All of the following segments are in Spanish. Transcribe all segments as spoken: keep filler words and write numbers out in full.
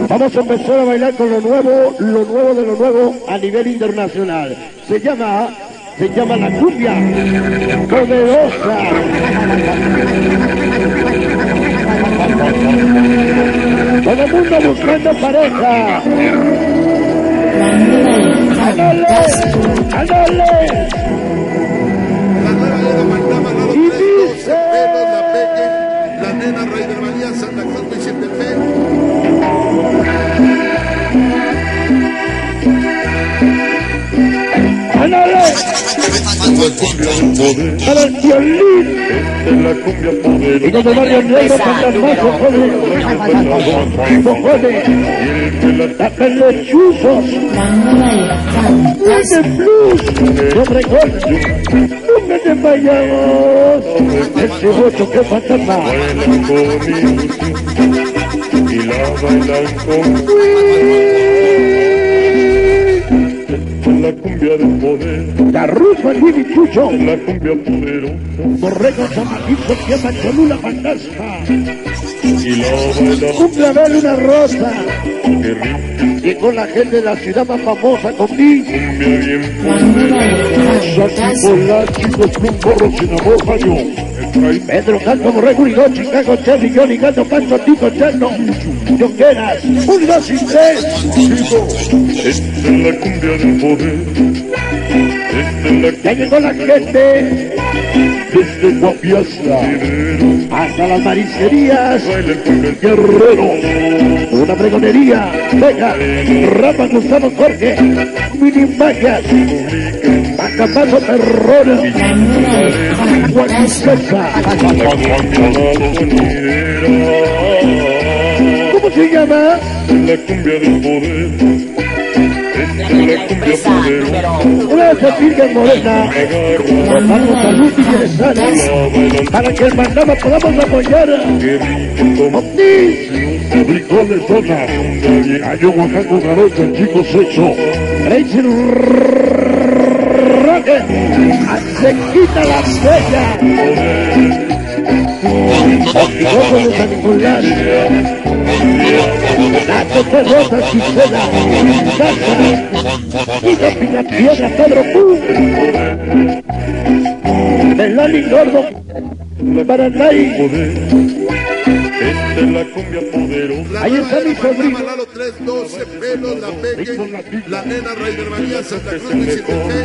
Vamos a empezar a bailar con lo nuevo, lo nuevo de lo nuevo a nivel internacional. Se llama, se llama la cumbia poderosa. Todo el mundo buscando pareja. ¡Ándale! ¡Ándale! La nueva Lena Mandama, Lalo tres, doce pelos, la Peque, la nena Rey de María, Santa Cruz, Vicente Fe. ¡Ándale! Para el violín. En la cumbia poderosa. Y con el barrio negro pantalmazo, joder. Cojones. Tapen lechuzos. Tiene blues. Hombre gol. Nunca te vayamos. Ese ocho que fantasma. Bailan con ilusión y la bailan con en la cumbia del poder. La Rufa, el Chucho. En la cumbia poderosa. Borrego, Samajito, Quiema, Cholula, Fantasma. Y la bailan. Cumbia de una rosa. Qué rico. Y con la gente de la ciudad más famosa, con mí. Cumbia bien Hola, chicos, con borro sin amor, baño. Pedro, Canto, Borrego, Ligón, Chicago, Cherry, Johnny, Gato, Pancho, Tico, Cherno, Jonqueras, un, dos y tres. Esta es la cumbia del poder. Esta es la Ya llegó la gente desde Guapiazla hasta las marisquerías Guerrero, una pregonería, Vega, Rafa, Gustavo, Jorge, Mini Magias, Macamazo, Perrona, Guanicesa. ¿Cómo se llama? La cumbia del poder. Esta es la cumbia poderosa. Gracias, Virgen Morena. Damos salud y bienestar para que el mandama podamos apoyar. Qué rico como Omnis, frijoles, zona. Gallo, Oaxaco, garoto, chico sexo. Rachel Roque, se quita la bella. Ojo de San Nicolás, Nato de Rosa, Gisela, Casa, y de Piñapiedra, Pedro Puz, Melani Gordo, Paranay. Esta es la cumbia poderosa. La Ahí nueva está mi Lena Mandama, sobrino. Lalo tres, doce pelos, la Peque, la nena Rey de María, Santa Cruz, Vicente Fe.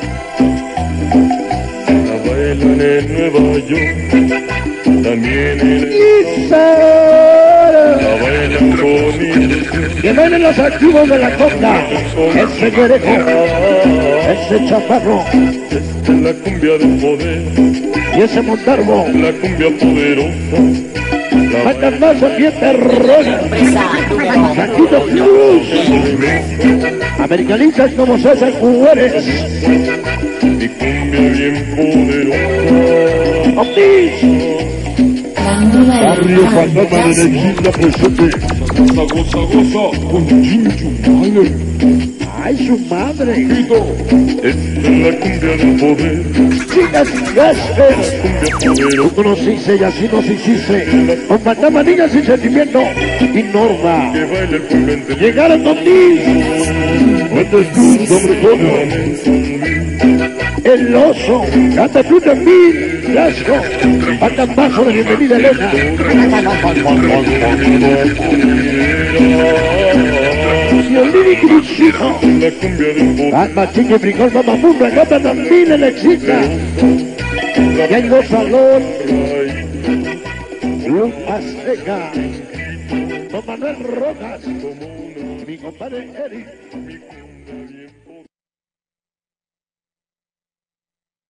La bailan en Nueva York. También en Lisa. la bailan con ilusión. Que bailen los activos de la copla, ese güerejo, ese chaparro Esta es la cumbia del poder. y ese montarbo. La cumbia poderosa. La Fantasmazo, bien perrona, Saquito Cruz, americanistas como César Juárez, mi cumbia bien poderosa. Omnis, Barrio Fantasma de Nechita presente. Goza, goza, goza con Chinchu. ay su madre, Esta es la cumbia del poder. chicas Gasper, Cumbia poderosa. tú nos hice y así nos hiciste, con Fantasma, niñas sin sentimiento y Norma, Que baila el convento. llegaron Omnis, Cuentas tú, hombre todo. el oso, canta tú también, Lasco, Fantasmazo de bienvenida Elena, violín y crucito, La cumbia del poder. alma chica y frijol, mamamurra, gata también el excita, y hay dos salón, Luz Azteca, Don Manuel Rojas, mi compadre Eric.